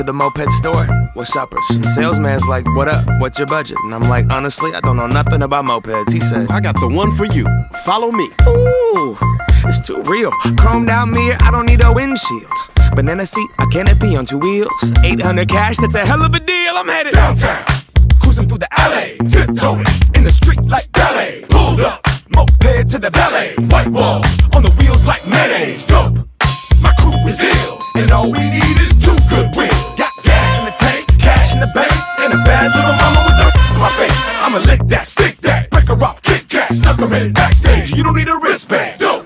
to the moped store. What's uppers? And salesman's like, what up? What's your budget? And I'm like, honestly, I don't know nothing about mopeds. He said, I got the one for you. Follow me. Ooh, it's too real. Chromed out mirror, I don't need a windshield. Banana seat, a canopy on 2 wheels. 800 cash, that's a hell of a deal. I'm headed downtown, cruising through the alley, tiptoeing in the street like ballet. Pulled up, moped to the valet. White walls on the wheels like mayonnaise. Dope, my crew is ill, and all we need is 2 good wheels. Got gas in the tank, cash in the bank, and a bad little mama with a in my face. I'ma lick that, stick that, break her off, kick cat, snuck her in backstage. You don't need a wristband. Dope.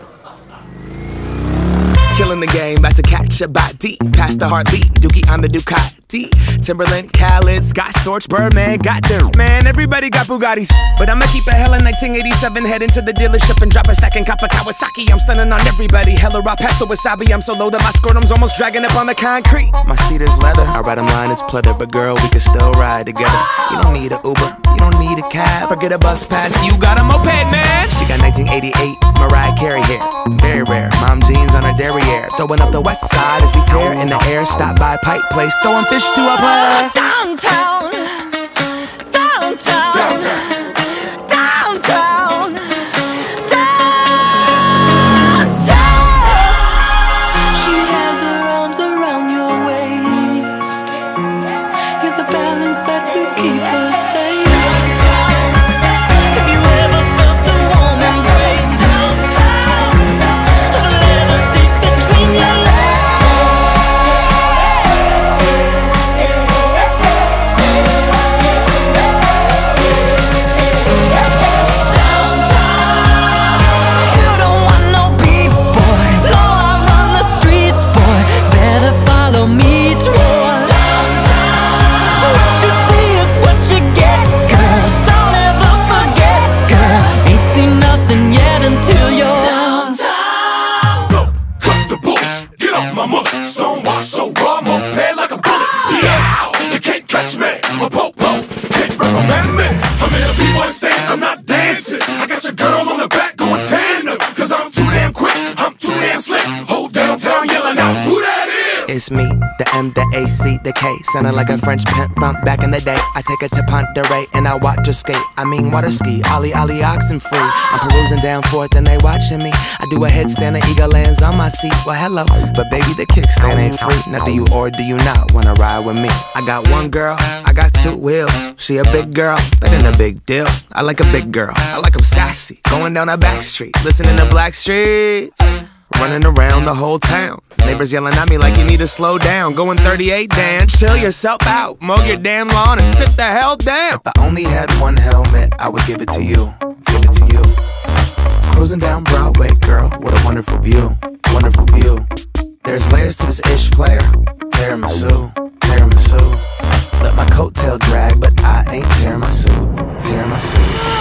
Killing the game, about to catch a body. Past the heartbeat, Dookie on the Ducati. Timberland, Khaled, Scott Storch, Birdman, got them. Man, everybody got Bugattis. But I'ma keep a hella 1987, head into the dealership and drop a stack in Kappa Kawasaki. I'm stunning on everybody, hella raw pesto wasabi. I'm so low that my scrotum's almost dragging up on the concrete. My seat is leather, I ride 'em line, it's pleather. But girl, we can still ride together. You don't need an Uber, you don't need a cab, or get a bus pass, you got a moped, man. She got 1988 Mariah Carey hair, very rare. Mom jeans on her derriere, throwing up the west side as we tear in the air. Stop by Pike Place, throwing fish to a player. Downtown, downtown, downtown, downtown, downtown. She has her arms around your waist. You're the balance that will keep her safe. Have you ever felt the warm embrace? Downtown, the leather seat between your legs. Stonewash so raw, moped like a bullet. Yeah, you can't catch me. A popo can't recommend me. I'm in a b-boy stance, I'm not dancing. I got your girl on the back going tandem. Cause I'm too damn quick, I'm too damn slick. Whole downtown yelling out, who that is? It's me, the M, the A, C, the K. Sounding like a French pimp from back in the day. I take her to Ponderay and I watch her skate. I mean water ski, ollie, oxen free. I'm perusing down 4th and they watching me. I do a headstand, the eagle lands on my seat. Well, hello, but baby, the kickstand ain't free. Now do you or do you not wanna ride with me? I got 1 girl, I got 2 wheels. She a big girl, that ain't a big deal. I like a big girl, I like 'em sassy. Going down a back street, listening to Blackstreet. Running around the whole town. Neighbors yelling at me like you need to slow down. Going 38, Dan, chill yourself out. Mow your damn lawn and sit the hell down. If I only had 1 helmet, I would give it to you. Give it to you. Cruising down Broadway, girl, what a wonderful view. Wonderful view. There's layers to this ish player. Tiramisu, tiramisu. Let my coattail drag, but I ain't tearing my suit. Tearing my suit.